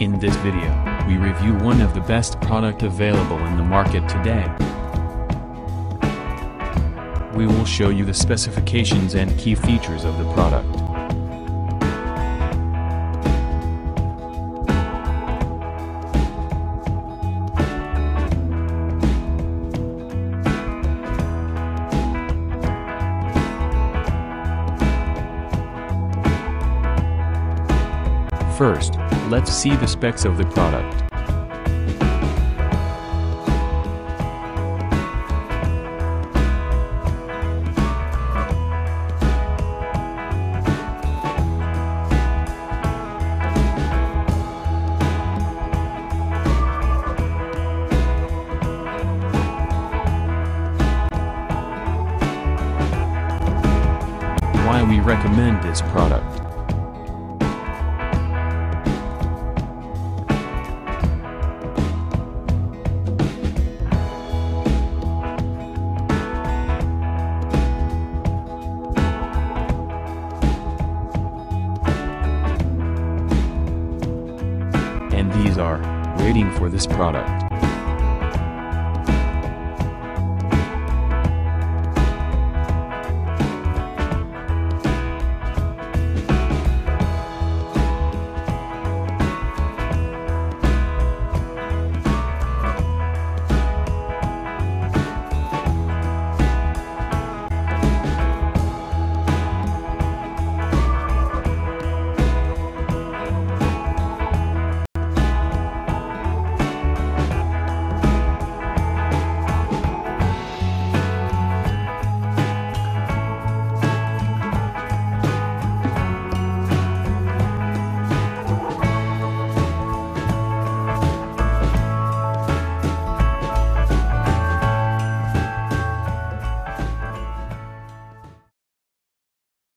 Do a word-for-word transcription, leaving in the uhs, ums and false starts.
In this video, we review one of the best product available in the market today. We will show you the specifications and key features of the product. First, let's see the specs of the product. Why we recommend this product. And these are rating for this product.